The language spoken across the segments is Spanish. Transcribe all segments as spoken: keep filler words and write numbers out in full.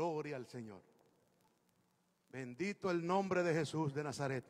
Gloria al Señor. Bendito el nombre de Jesús de Nazaret.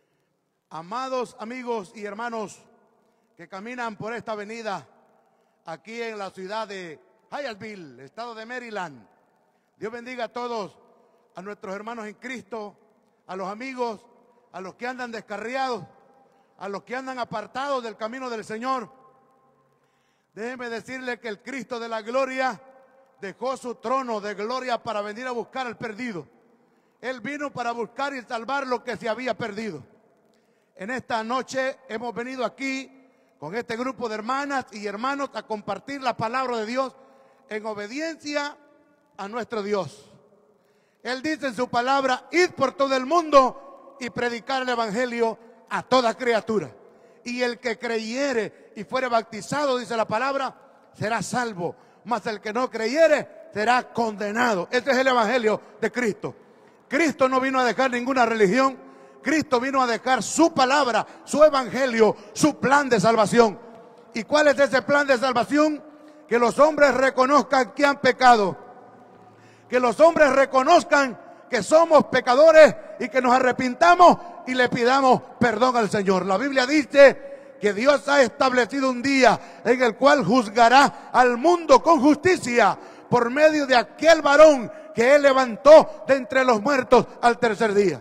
Amados amigos y hermanos que caminan por esta avenida aquí en la ciudad de Hyattsville, estado de Maryland. Dios bendiga a todos, a nuestros hermanos en Cristo, a los amigos, a los que andan descarriados, a los que andan apartados del camino del Señor. Déjenme decirle que el Cristo de la gloria dejó su trono de gloria para venir a buscar al perdido. Él vino para buscar y salvar lo que se había perdido. En esta noche hemos venido aquí con este grupo de hermanas y hermanos a compartir la palabra de Dios en obediencia a nuestro Dios. Él dice en su palabra: id por todo el mundo y predicar el evangelio a toda criatura. Y el que creyere y fuere bautizado, dice la palabra, será salvo. Mas el que no creyere será condenado. Este es el evangelio de Cristo. Cristo no vino a dejar ninguna religión. Cristo vino a dejar su palabra, su evangelio, su plan de salvación. ¿Y cuál es ese plan de salvación? Que los hombres reconozcan que han pecado. Que los hombres reconozcan que somos pecadores y que nos arrepintamos y le pidamos perdón al Señor. La Biblia dice que Dios ha establecido un día en el cual juzgará al mundo con justicia por medio de aquel varón que Él levantó de entre los muertos al tercer día.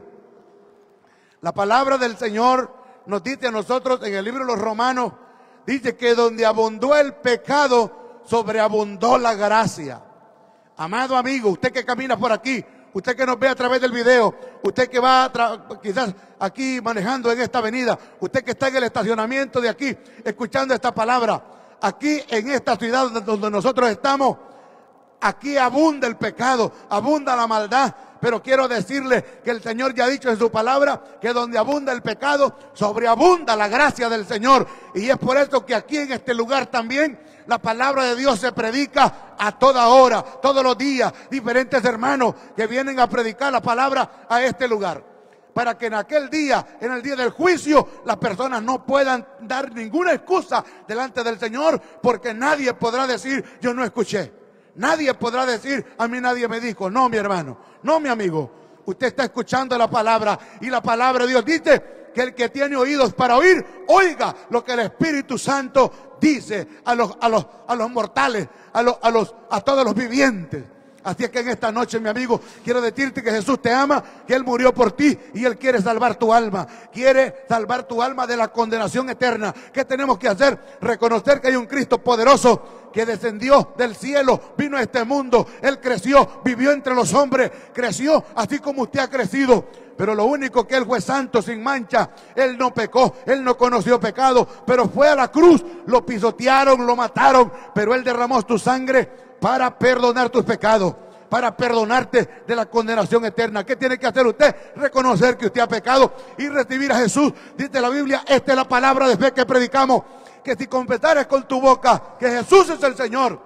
La palabra del Señor nos dice a nosotros en el libro de los Romanos, dice que donde abundó el pecado, sobreabundó la gracia. Amado amigo, usted que camina por aquí, usted que nos ve a través del video, usted que va quizás aquí manejando en esta avenida, usted que está en el estacionamiento de aquí, escuchando esta palabra, aquí en esta ciudad donde nosotros estamos, aquí abunda el pecado, abunda la maldad. Pero quiero decirle que el Señor ya ha dicho en su palabra que donde abunda el pecado, sobreabunda la gracia del Señor. Y es por eso que aquí en este lugar también la palabra de Dios se predica a toda hora, todos los días. Diferentes hermanos que vienen a predicar la palabra a este lugar. Para que en aquel día, en el día del juicio, las personas no puedan dar ninguna excusa delante del Señor, porque nadie podrá decir: yo no escuché. Nadie podrá decir: a mí nadie me dijo. No, mi hermano, no, mi amigo. Usted está escuchando la palabra y la palabra de Dios dice que el que tiene oídos para oír, oiga lo que el Espíritu Santo dice a los, a los, a los mortales, a, los, a, los, a todos los vivientes. Así es que en esta noche, mi amigo, quiero decirte que Jesús te ama, que Él murió por ti y Él quiere salvar tu alma. Quiere salvar tu alma de la condenación eterna. ¿Qué tenemos que hacer? Reconocer que hay un Cristo poderoso que descendió del cielo, vino a este mundo. Él creció, vivió entre los hombres, creció así como usted ha crecido. Pero lo único que Él fue santo, sin mancha. Él no pecó, Él no conoció pecado, pero fue a la cruz, lo pisotearon, lo mataron, pero Él derramó su sangre para perdonar tus pecados, para perdonarte de la condenación eterna. ¿Qué tiene que hacer usted? Reconocer que usted ha pecado y recibir a Jesús. Dice la Biblia, esta es la palabra de fe que predicamos, que si confesares con tu boca que Jesús es el Señor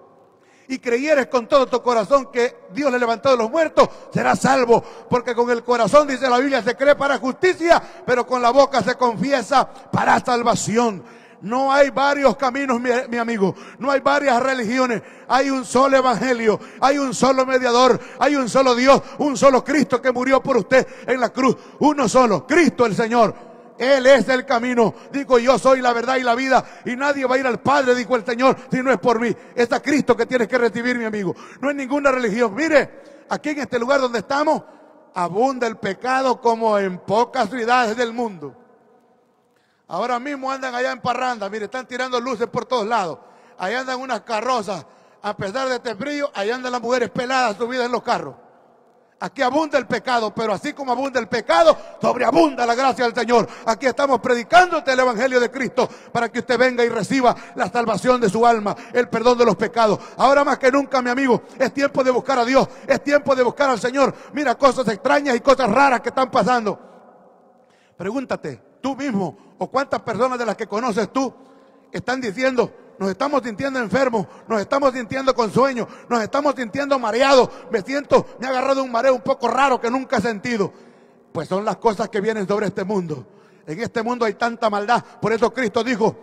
y creyeres con todo tu corazón que Dios le levantó de los muertos, serás salvo. Porque con el corazón, dice la Biblia, se cree para justicia, pero con la boca se confiesa para salvación. No hay varios caminos, mi, mi amigo. No hay varias religiones. Hay un solo evangelio. Hay un solo mediador. Hay un solo Dios. Un solo Cristo que murió por usted en la cruz. Uno solo. Cristo el Señor. Él es el camino. Digo, yo soy la verdad y la vida. Y nadie va a ir al Padre, dijo el Señor, si no es por mí. Es a Cristo que tienes que recibir, mi amigo. No es ninguna religión. Mire, aquí en este lugar donde estamos, abunda el pecado como en pocas ciudades del mundo. Ahora mismo andan allá en parranda, mire, están tirando luces por todos lados. Allá andan unas carrozas, a pesar de este frío, allá andan las mujeres peladas subidas en los carros. Aquí abunda el pecado, pero así como abunda el pecado, sobreabunda la gracia del Señor. Aquí estamos predicándote el evangelio de Cristo para que usted venga y reciba la salvación de su alma, el perdón de los pecados. Ahora más que nunca, mi amigo, es tiempo de buscar a Dios, es tiempo de buscar al Señor. Mira cosas extrañas y cosas raras que están pasando. Pregúntate, tú mismo, o cuántas personas de las que conoces tú están diciendo: nos estamos sintiendo enfermos, nos estamos sintiendo con sueño, nos estamos sintiendo mareados, me siento, me ha agarrado un mareo un poco raro que nunca he sentido. Pues son las cosas que vienen sobre este mundo. En este mundo hay tanta maldad. Por eso Cristo dijo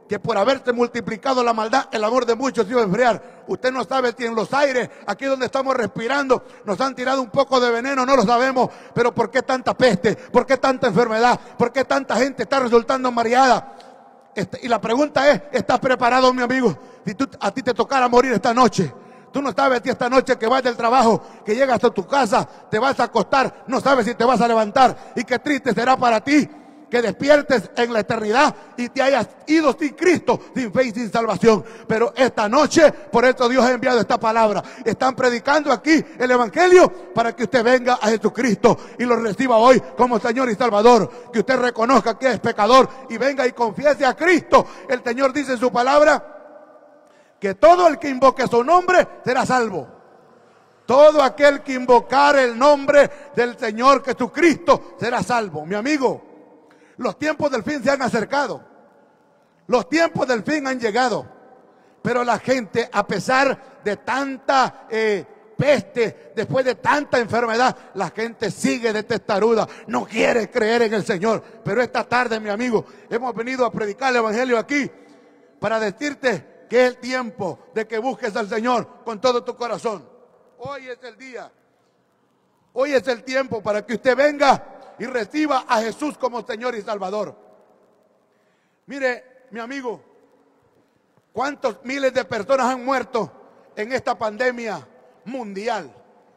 que por haberse multiplicado la maldad, el amor de muchos se iba a enfriar. Usted no sabe si en los aires, aquí donde estamos respirando, nos han tirado un poco de veneno, no lo sabemos. Pero ¿por qué tanta peste? ¿Por qué tanta enfermedad? ¿Por qué tanta gente está resultando mareada? Este, y la pregunta es, ¿estás preparado, mi amigo? Si tú, a ti te tocara morir esta noche, tú no sabes si esta noche que vas del trabajo, que llegas a tu casa, te vas a acostar, no sabes si te vas a levantar. Y qué triste será para ti que despiertes en la eternidad y te hayas ido sin Cristo, sin fe y sin salvación. Pero esta noche, por eso Dios ha enviado esta palabra. Están predicando aquí el evangelio para que usted venga a Jesucristo y lo reciba hoy como Señor y Salvador. Que usted reconozca que es pecador y venga y confiese a Cristo. El Señor dice en su palabra que todo el que invoque su nombre será salvo. Todo aquel que invocar el nombre del Señor Jesucristo será salvo. Mi amigo, los tiempos del fin se han acercado. Los tiempos del fin han llegado. Pero la gente, a pesar de tanta eh, peste, después de tanta enfermedad, la gente sigue de testaruda. No quiere creer en el Señor. Pero esta tarde, mi amigo, hemos venido a predicar el evangelio aquí para decirte que es el tiempo de que busques al Señor con todo tu corazón. Hoy es el día. Hoy es el tiempo para que usted venga y reciba a Jesús como Señor y Salvador. Mire, mi amigo, cuántos miles de personas han muerto en esta pandemia mundial.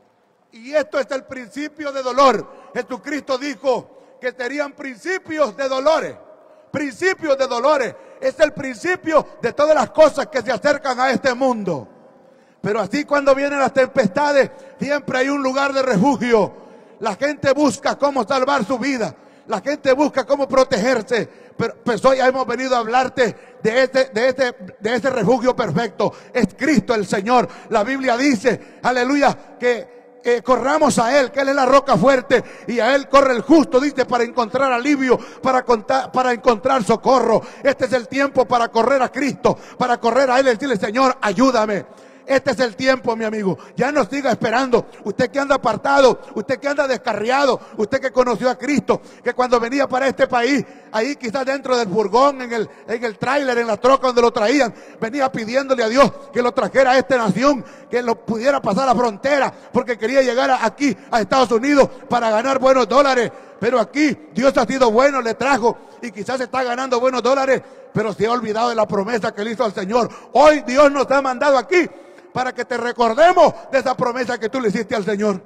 Y esto es el principio de dolor. Jesucristo dijo que serían principios de dolores. Principios de dolores. Es el principio de todas las cosas que se acercan a este mundo. Pero así cuando vienen las tempestades, siempre hay un lugar de refugio. La gente busca cómo salvar su vida. La gente busca cómo protegerse. Pero pues hoy hemos venido a hablarte de ese, de ese, de ese refugio perfecto. Es Cristo el Señor. La Biblia dice, aleluya, que eh, corramos a Él, que Él es la roca fuerte. Y a Él corre el justo, dice, para encontrar alivio, para, contar, para encontrar socorro. Este es el tiempo para correr a Cristo, para correr a Él y decirle, Señor, ayúdame. Este es el tiempo, mi amigo. Ya no siga esperando. Usted que anda apartado, usted que anda descarriado, usted que conoció a Cristo, que cuando venía para este país, ahí quizás dentro del furgón, en el, en el tráiler, en la troca donde lo traían, venía pidiéndole a Dios que lo trajera a esta nación, que lo pudiera pasar la frontera, porque quería llegar aquí a Estados Unidos para ganar buenos dólares. Pero aquí Dios ha sido bueno, le trajo y quizás está ganando buenos dólares, pero se ha olvidado de la promesa que le hizo al Señor. Hoy Dios nos ha mandado aquí para que te recordemos de esa promesa que tú le hiciste al Señor.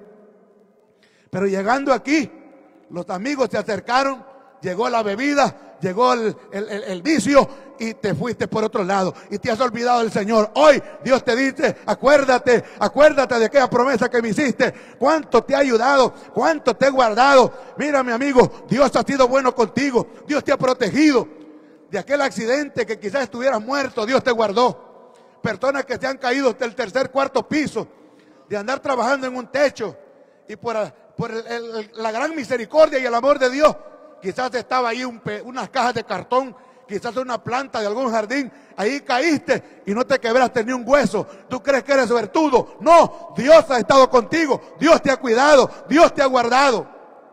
Pero llegando aquí, los amigos se acercaron, llegó la bebida, llegó el, el, el, el vicio y te fuiste por otro lado y te has olvidado del Señor. Hoy Dios te dice, acuérdate, acuérdate de aquella promesa que me hiciste, cuánto te ha ayudado, cuánto te he guardado. Mira, mi amigo, Dios ha sido bueno contigo, Dios te ha protegido de aquel accidente que quizás estuvieras muerto, Dios te guardó. Personas que se han caído hasta el tercer, cuarto piso, de andar trabajando en un techo, y por, por el, el, la gran misericordia y el amor de Dios, quizás estaba ahí un, unas cajas de cartón, quizás una planta de algún jardín, ahí caíste y no te quebraste ni un hueso. ¿Tú crees que eres suertudo? No, Dios ha estado contigo, Dios te ha cuidado, Dios te ha guardado.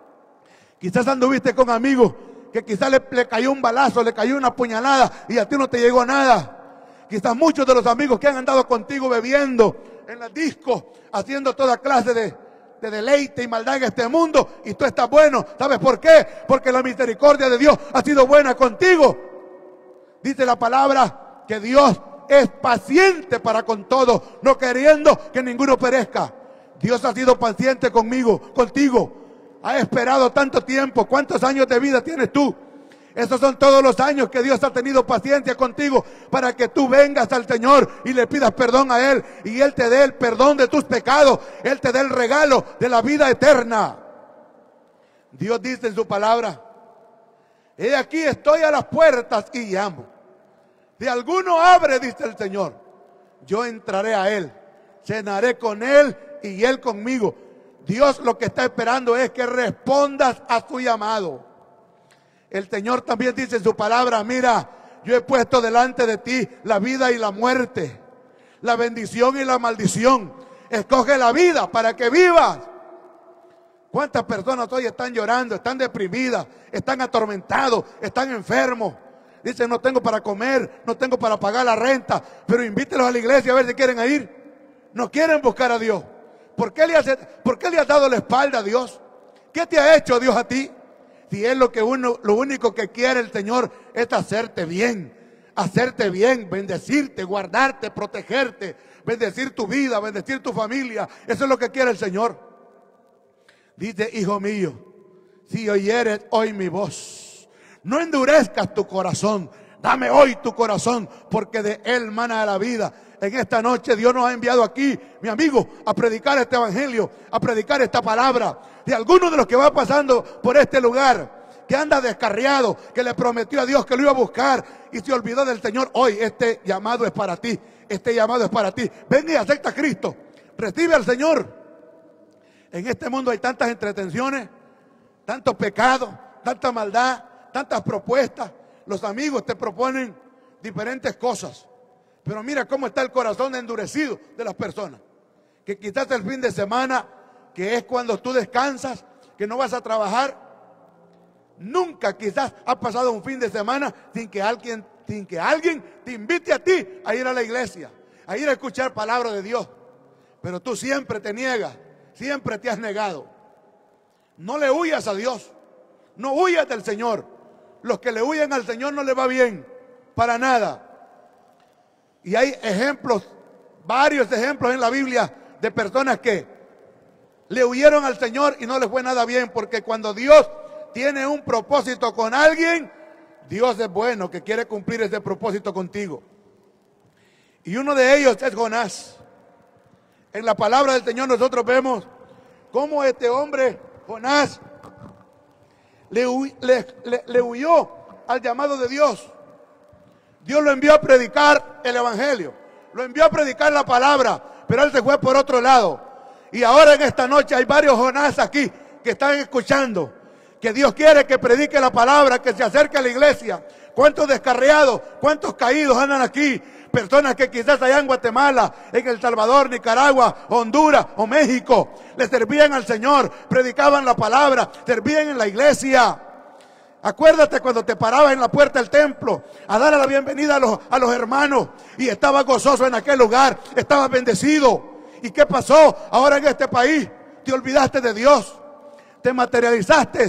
Quizás anduviste con amigos que quizás le, le cayó un balazo, le cayó una puñalada y a ti no te llegó nada. Quizás muchos de los amigos que han andado contigo bebiendo en las discos, haciendo toda clase de, de deleite y maldad en este mundo, y tú estás bueno. ¿Sabes por qué? Porque la misericordia de Dios ha sido buena contigo. Dice la palabra que Dios es paciente para con todos, no queriendo que ninguno perezca. Dios ha sido paciente conmigo, contigo. Ha esperado tanto tiempo. ¿Cuántos años de vida tienes tú? Esos son todos los años que Dios ha tenido paciencia contigo para que tú vengas al Señor y le pidas perdón a Él y Él te dé el perdón de tus pecados. Él te dé el regalo de la vida eterna. Dios dice en su palabra, he aquí estoy a las puertas y llamo. Si alguno abre, dice el Señor, yo entraré a Él, cenaré con Él y Él conmigo. Dios lo que está esperando es que respondas a su llamado. El Señor también dice en su palabra, mira, yo he puesto delante de ti la vida y la muerte, la bendición y la maldición. Escoge la vida para que vivas. ¿Cuántas personas hoy están llorando, están deprimidas, están atormentados, están enfermos? Dicen, no tengo para comer, no tengo para pagar la renta, pero invítelos a la iglesia a ver si quieren ir. No quieren buscar a Dios. ¿Por qué le has, por qué le has dado la espalda a Dios? ¿Qué te ha hecho Dios a ti? Si es lo que uno, lo único que quiere el Señor es hacerte bien, hacerte bien, bendecirte, guardarte, protegerte, bendecir tu vida, bendecir tu familia. Eso es lo que quiere el Señor. Dice, hijo mío, si oyeres hoy mi voz, no endurezcas tu corazón. Dame hoy tu corazón, porque de él mana la vida. En esta noche Dios nos ha enviado aquí, mi amigo, a predicar este evangelio, a predicar esta palabra. De alguno de los que va pasando por este lugar, que anda descarriado, que le prometió a Dios que lo iba a buscar y se olvidó del Señor, hoy este llamado es para ti. Este llamado es para ti. Ven y acepta a Cristo. Recibe al Señor. En este mundo hay tantas entretenciones, tantos pecados, tanta maldad, tantas propuestas. Los amigos te proponen diferentes cosas. Pero mira cómo está el corazón endurecido de las personas. Que quizás el fin de semana, que es cuando tú descansas, que no vas a trabajar, nunca quizás ha pasado un fin de semana sin que alguien, sin que alguien te invite a ti a ir a la iglesia, a ir a escuchar palabra de Dios. Pero tú siempre te niegas, siempre te has negado. No le huyas a Dios, no huyas del Señor. Los que le huyen al Señor no le va bien, para nada. Y hay ejemplos, varios ejemplos en la Biblia de personas que le huyeron al Señor y no les fue nada bien, porque cuando Dios tiene un propósito con alguien, Dios es bueno, que quiere cumplir ese propósito contigo. Y uno de ellos es Jonás. En la palabra del Señor nosotros vemos cómo este hombre, Jonás, le, le, le, le huyó al llamado de Dios. Dios lo envió a predicar el evangelio, lo envió a predicar la palabra, pero él se fue por otro lado. Y ahora en esta noche hay varios Jonás aquí que están escuchando, que Dios quiere que predique la palabra, que se acerque a la iglesia. ¿Cuántos descarriados, cuántos caídos andan aquí? Personas que quizás allá en Guatemala, en El Salvador, Nicaragua, Honduras o México, le servían al Señor, predicaban la palabra, servían en la iglesia. Acuérdate cuando te parabas en la puerta del templo a darle la bienvenida a los, a los hermanos y estabas gozoso en aquel lugar, estabas bendecido. ¿Y qué pasó? Ahora en este país te olvidaste de Dios, te materializaste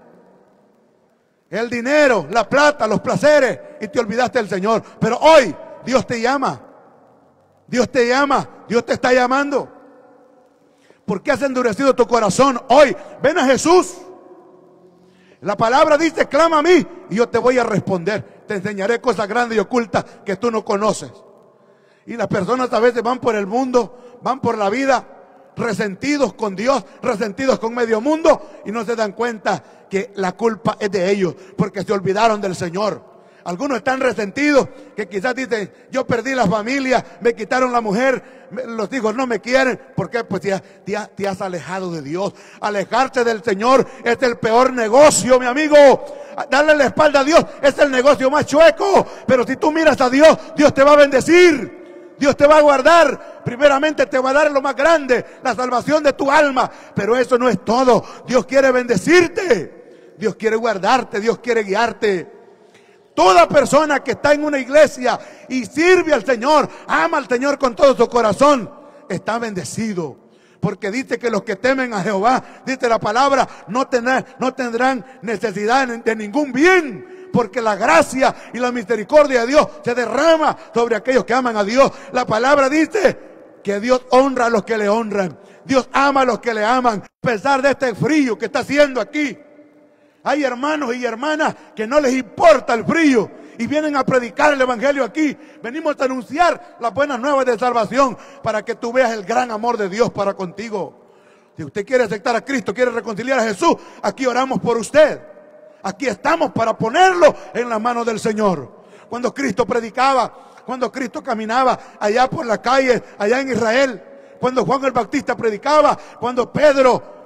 el dinero, la plata, los placeres y te olvidaste del Señor. Pero hoy Dios te llama, Dios te llama, Dios te está llamando. ¿Por qué has endurecido tu corazón? Hoy ven a Jesús. La palabra dice, clama a mí y yo te voy a responder. Te enseñaré cosas grandes y ocultas que tú no conoces. Y las personas a veces van por el mundo, van por la vida resentidos con Dios, resentidos con medio mundo y no se dan cuenta que la culpa es de ellos porque se olvidaron del Señor. Algunos están resentidos que quizás dicen, yo perdí la familia, me quitaron la mujer, los hijos no me quieren. ¿Por qué? Pues te, te, te has alejado de Dios. Alejarse del Señor es el peor negocio, mi amigo. Darle la espalda a Dios es el negocio más chueco. Pero si tú miras a Dios, Dios te va a bendecir, Dios te va a guardar. Primeramente te va a dar lo más grande, la salvación de tu alma. Pero eso no es todo. Dios quiere bendecirte, Dios quiere guardarte, Dios quiere guiarte. Toda persona que está en una iglesia y sirve al Señor, ama al Señor con todo su corazón, está bendecido. Porque dice que los que temen a Jehová, dice la palabra, no, tener, no tendrán necesidad de ningún bien. Porque la gracia y la misericordia de Dios se derrama sobre aquellos que aman a Dios. La palabra dice que Dios honra a los que le honran. Dios ama a los que le aman. A pesar de este frío que está haciendo aquí, hay hermanos y hermanas que no les importa el frío y vienen a predicar el evangelio aquí. Venimos a anunciar las buenas nuevas de salvación para que tú veas el gran amor de Dios para contigo. Si usted quiere aceptar a Cristo, quiere reconciliar a Jesús, aquí oramos por usted. Aquí estamos para ponerlo en las manos del Señor. Cuando Cristo predicaba, cuando Cristo caminaba allá por la calle, allá en Israel, cuando Juan el Bautista predicaba, cuando Pedro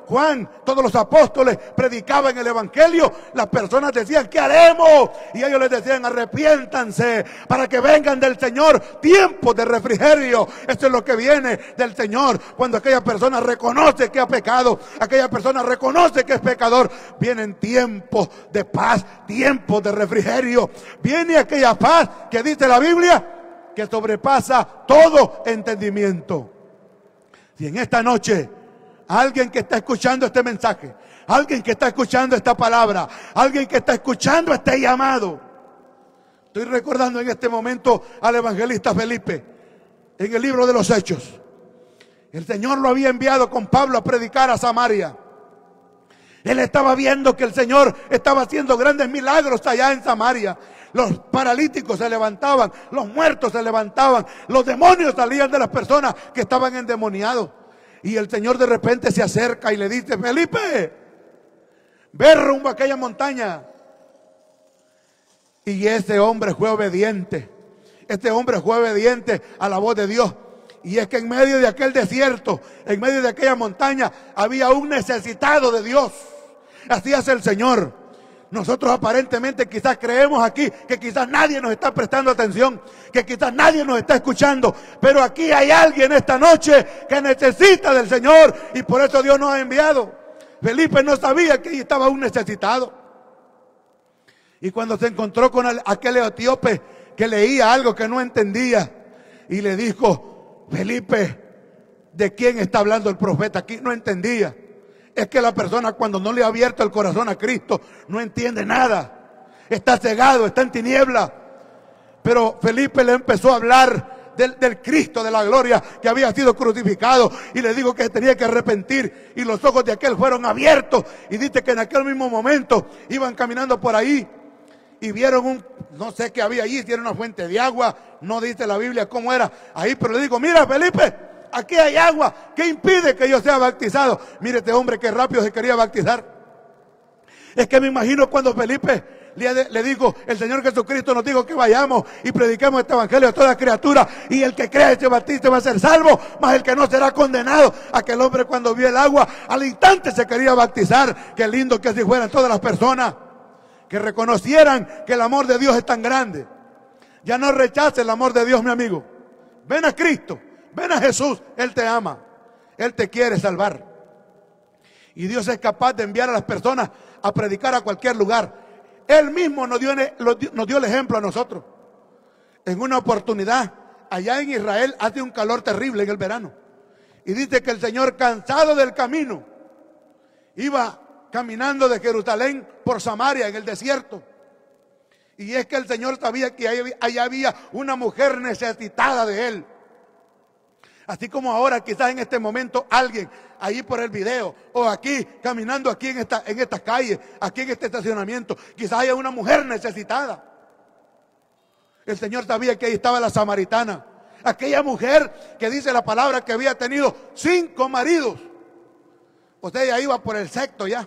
Juan, todos los apóstoles predicaban el evangelio, las personas decían, ¿qué haremos? Y ellos les decían, arrepiéntanse para que vengan del Señor tiempos de refrigerio. Esto es lo que viene del Señor. Cuando aquella persona reconoce que ha pecado, aquella persona reconoce que es pecador, vienen tiempos de paz, tiempos de refrigerio. Viene aquella paz que dice la Biblia que sobrepasa todo entendimiento. Si en esta noche alguien que está escuchando este mensaje, alguien que está escuchando esta palabra, alguien que está escuchando este llamado, estoy recordando en este momento al evangelista Felipe en el libro de los Hechos. El Señor lo había enviado con Pablo a predicar a Samaria. Él estaba viendo que el Señor estaba haciendo grandes milagros allá en Samaria. Los paralíticos se levantaban, los muertos se levantaban, los demonios salían de las personas que estaban endemoniados. Y el Señor de repente se acerca y le dice, Felipe, ve rumbo a aquella montaña. Y ese hombre fue obediente. Este hombre fue obediente a la voz de Dios. Y es que en medio de aquel desierto, en medio de aquella montaña, había un necesitado de Dios. Así hace el Señor. Nosotros aparentemente quizás creemos aquí que quizás nadie nos está prestando atención, que quizás nadie nos está escuchando, pero aquí hay alguien esta noche que necesita del Señor y por eso Dios nos ha enviado. Felipe no sabía que estaba un necesitado. Y cuando se encontró con aquel etíope que leía algo que no entendía y le dijo, Felipe, ¿de quién está hablando el profeta aquí? No entendía. Es que la persona cuando no le ha abierto el corazón a Cristo no entiende nada. Está cegado, está en tiniebla. Pero Felipe le empezó a hablar del, del Cristo de la gloria que había sido crucificado y le dijo que tenía que arrepentir y los ojos de aquel fueron abiertos y dice que en aquel mismo momento iban caminando por ahí y vieron un, no sé qué había allí, si era una fuente de agua, no dice la Biblia cómo era ahí, pero le digo, mira Felipe, aquí hay agua, ¿qué impide que yo sea bautizado? Mire este hombre que rápido se quería bautizar. Es que me imagino cuando Felipe le, le dijo, el Señor Jesucristo nos dijo que vayamos y prediquemos este evangelio a toda criatura y el que crea y se bautice va a ser salvo, mas el que no será condenado. Aquel hombre cuando vio el agua al instante se quería bautizar. Qué lindo que así fueran todas las personas, que reconocieran que el amor de Dios es tan grande. Ya no rechaces el amor de Dios, mi amigo. Ven a Cristo. Ven a Jesús, Él te ama, Él te quiere salvar. Y Dios es capaz de enviar a las personas a predicar a cualquier lugar. Él mismo nos dio, nos dio el ejemplo a nosotros. En una oportunidad, allá en Israel hace un calor terrible en el verano. Y dice que el Señor, cansado del camino, iba caminando de Jerusalén por Samaria en el desierto. Y es que el Señor sabía que allá había una mujer necesitada de Él. Así como ahora quizás en este momento alguien ahí por el video o aquí caminando aquí en esta, en estas calles, aquí en este estacionamiento, quizás haya una mujer necesitada. El Señor sabía que ahí estaba la samaritana, aquella mujer que dice la palabra que había tenido cinco maridos. O sea, ella iba por el sexto ya.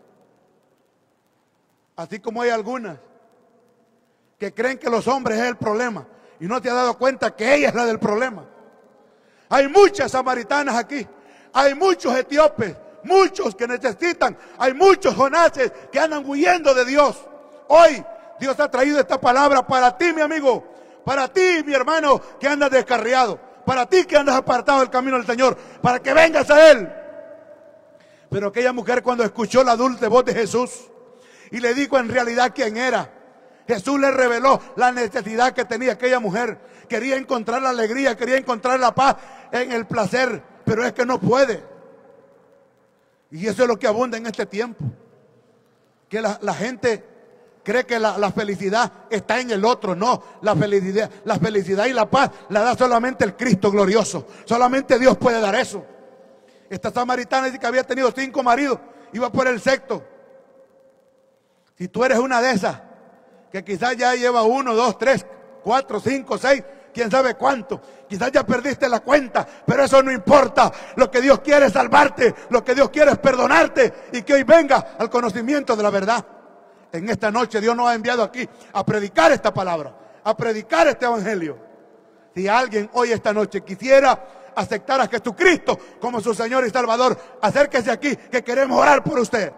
Así como hay algunas que creen que los hombres es el problema y no te has dado cuenta que ella es la del problema. Hay muchas samaritanas aquí, hay muchos etíopes, muchos que necesitan, hay muchos jonases que andan huyendo de Dios. Hoy Dios ha traído esta palabra para ti, mi amigo, para ti, mi hermano, que andas descarriado, para ti que andas apartado del camino del Señor, para que vengas a Él. Pero aquella mujer cuando escuchó la dulce voz de Jesús y le dijo en realidad quién era, Jesús le reveló la necesidad que tenía aquella mujer. Quería encontrar la alegría, quería encontrar la paz en el placer, pero es que no puede. Y eso es lo que abunda en este tiempo. Que la, la gente cree que la, la felicidad está en el otro. No, la felicidad, la felicidad y la paz la da solamente el Cristo glorioso. Solamente Dios puede dar eso. Esta samaritana dice que había tenido cinco maridos, iba por el sexto. Si tú eres una de esas, que quizás ya lleva uno, dos, tres, cuatro, cinco, seis, quién sabe cuánto, quizás ya perdiste la cuenta, pero eso no importa. Lo que Dios quiere es salvarte, lo que Dios quiere es perdonarte y que hoy venga al conocimiento de la verdad. En esta noche Dios nos ha enviado aquí a predicar esta palabra, a predicar este evangelio. Si alguien hoy esta noche quisiera aceptar a Jesucristo como su Señor y Salvador, acérquese aquí que queremos orar por usted.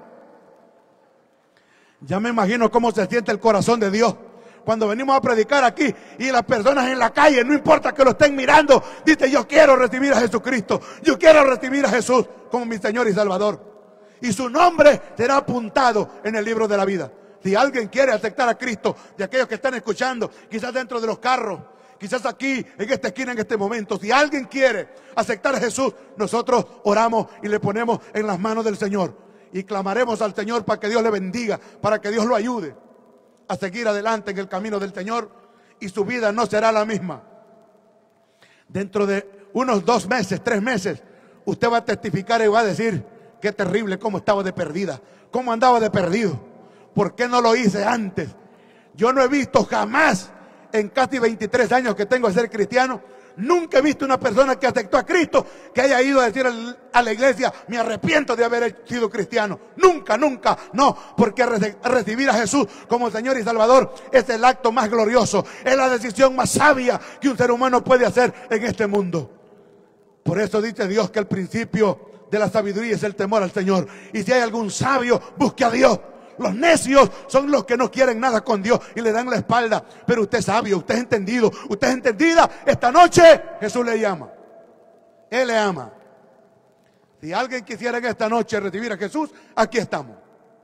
Ya me imagino cómo se siente el corazón de Dios cuando venimos a predicar aquí y las personas en la calle, no importa que lo estén mirando, dicen: yo quiero recibir a Jesucristo, yo quiero recibir a Jesús como mi Señor y Salvador. Y su nombre será apuntado en el libro de la vida. Si alguien quiere aceptar a Cristo, de aquellos que están escuchando, quizás dentro de los carros, quizás aquí, en esta esquina, en este momento, si alguien quiere aceptar a Jesús, nosotros oramos y le ponemos en las manos del Señor. Y clamaremos al Señor para que Dios le bendiga, para que Dios lo ayude a seguir adelante en el camino del Señor, y su vida no será la misma. Dentro de unos dos meses, tres meses, usted va a testificar y va a decir: qué terrible, cómo estaba de perdida, cómo andaba de perdido, ¿por qué no lo hice antes? Yo no he visto jamás, en casi veintitrés años que tengo de ser cristiano, nunca he visto una persona que aceptó a Cristo que haya ido a decir a la iglesia: me arrepiento de haber sido cristiano. Nunca, nunca, no, porque recibir a Jesús como Señor y Salvador es el acto más glorioso, es la decisión más sabia que un ser humano puede hacer en este mundo. Por eso dice Dios que el principio de la sabiduría es el temor al Señor. Y si hay algún sabio, busque a Dios. Los necios son los que no quieren nada con Dios y le dan la espalda. Pero usted es sabio, usted es entendido, usted es entendida. Esta noche Jesús le llama. Él le ama. Si alguien quisiera en esta noche recibir a Jesús, aquí estamos.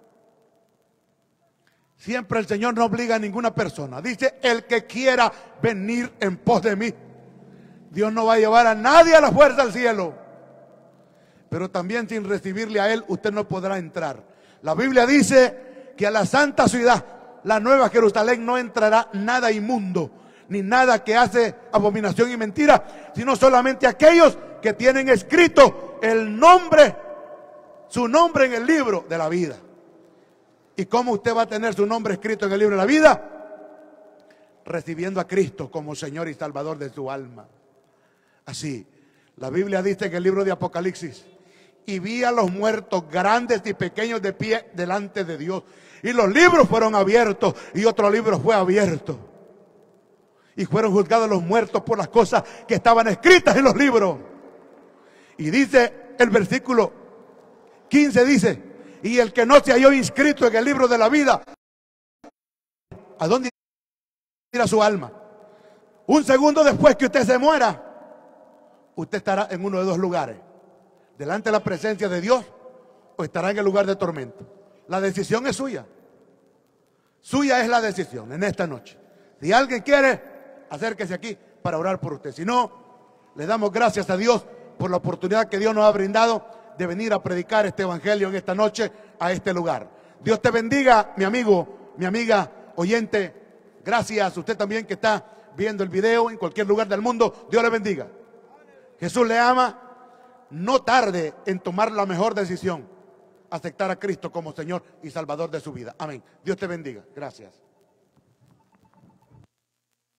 Siempre el Señor no obliga a ninguna persona. Dice: el que quiera venir en pos de mí. Dios no va a llevar a nadie a la fuerza al cielo. Pero también sin recibirle a Él, usted no podrá entrar. La Biblia dice que a la santa ciudad, la nueva Jerusalén, no entrará nada inmundo, ni nada que hace abominación y mentira, sino solamente aquellos que tienen escrito el nombre, su nombre en el libro de la vida. ¿Y cómo usted va a tener su nombre escrito en el libro de la vida? Recibiendo a Cristo como Señor y Salvador de su alma. Así, la Biblia dice en el libro de Apocalipsis: y vi a los muertos, grandes y pequeños, de pie delante de Dios. Y los libros fueron abiertos, y otro libro fue abierto. Y fueron juzgados los muertos por las cosas que estaban escritas en los libros. Y dice el versículo quince, dice: y el que no se halló inscrito en el libro de la vida, ¿a dónde irá su alma? Un segundo después que usted se muera, usted estará en uno de dos lugares: delante de la presencia de Dios, o estará en el lugar de tormento. La decisión es suya. Suya es la decisión en esta noche. Si alguien quiere, acérquese aquí para orar por usted. Si no, le damos gracias a Dios por la oportunidad que Dios nos ha brindado de venir a predicar este evangelio en esta noche a este lugar. Dios te bendiga, mi amigo, mi amiga oyente. Gracias a usted también que está viendo el video en cualquier lugar del mundo. Dios le bendiga. Jesús le ama. No tarde en tomar la mejor decisión: aceptar a Cristo como Señor y Salvador de su vida. Amén. Dios te bendiga. Gracias.